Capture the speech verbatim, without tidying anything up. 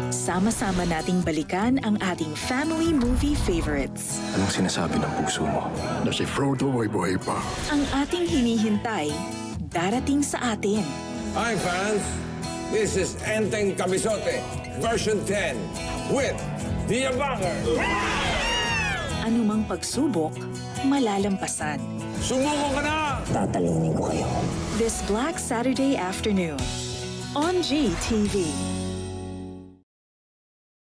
Sama-sama nating balikan ang ating family movie favorites. Anong sinasabi ng puso mo? Na si Frodo ay buhay pa. Ang ating hinihintay, darating sa atin. Hi fans, this is Enteng Kabisote, version ten, with the Abangers. Anumang pagsubok, malalampasan. Sumuko ka na! Tatalingin ko kayo. This Black Saturday afternoon on G T V.